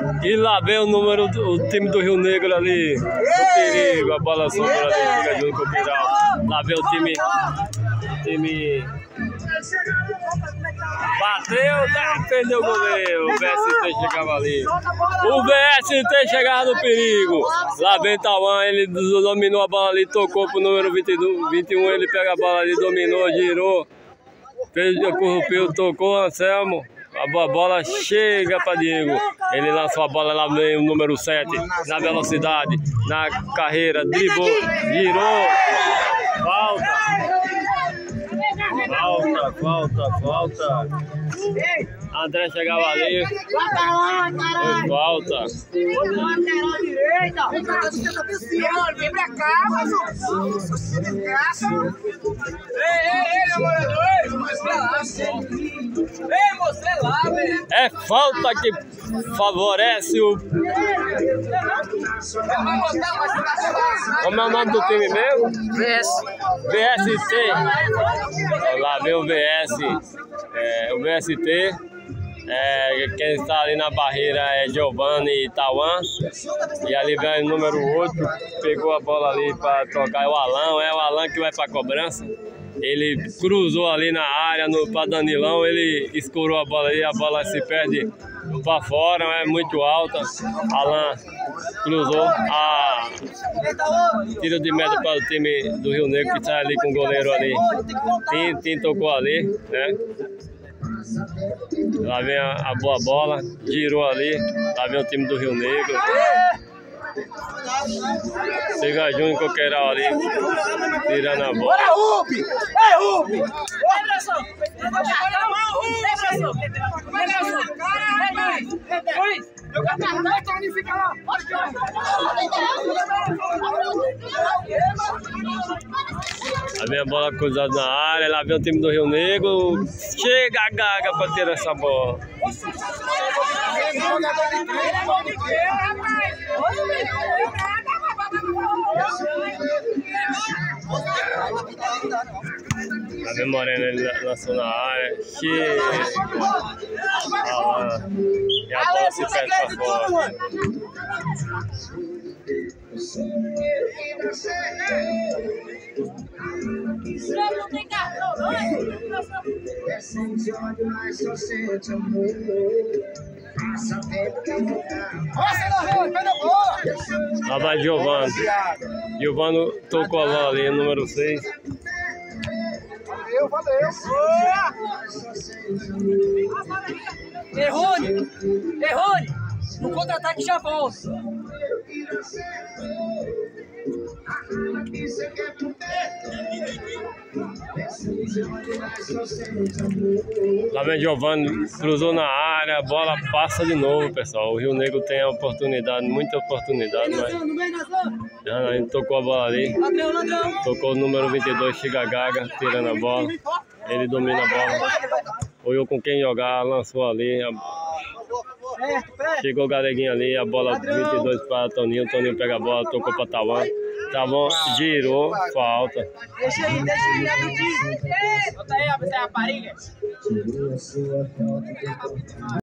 E lá vem o número do time do Rio Negro ali. O perigo, a bola sobrou ali, fica junto com o Piral. Lá vem o time. Bateu, defendeu o goleiro. O VST chegava ali. O VST chegava no perigo. Lá vem Tauan, ele dominou a bola ali, tocou pro número 21. Ele pega a bola ali, dominou, girou. Fez, corrupeu, tocou o Anselmo. A bola chega para Diego. Ele lançou a bola lá vem o número 7. Na velocidade, na carreira, driblou, girou. Falta. André chegava ali. Foi falta. Vem pra cá, mano. Ei, você lá, velho. É falta que favorece o... Como é o nome do time mesmo? VST. Lá vem o VS. O VST. Quem está ali na barreira é Giovanni e Tauan. E ali vem o número 8. Pegou a bola ali para tocar. É o Alan que vai para a cobrança. Ele cruzou ali na área para Danilão. Ele escorou a bola ali. A bola se perde para fora, é muito alta. Alan cruzou. Tiro de meta para o time do Rio Negro, que está ali com o goleiro ali. Tim tocou ali, né? Lá vem a boa bola, girou ali. Lá vem o time do Rio Negro. Siga Júnior Coqueiral ali, tirando a bola. Lá vem a bola cruzada na área, lá vem o time do Rio Negro. Chega a Gaga para tirar essa bola. Lá vem Moreno, ele lançou na área. Chega. E a bola se perde para fora. Lá vai Giovanni. Giovanni tocou a bola ali, número 6. Valeu. Errone. No contra-ataque já volta. Lá vem Giovanni, cruzou na área, a bola passa de novo, pessoal. O Rio Negro tem a oportunidade, muita oportunidade, mas ele tocou a bola ali. Tocou o número 22, chega a Gaga, tirando a bola. Ele domina a bola. Olhou com quem jogar, lançou ali. Chegou o Galeguinho ali, a bola 22 para Toninho. Toninho pega a bola, tocou para Tauan. Tauan girou, falta. Deixa aí, Bota aí, a rapariga.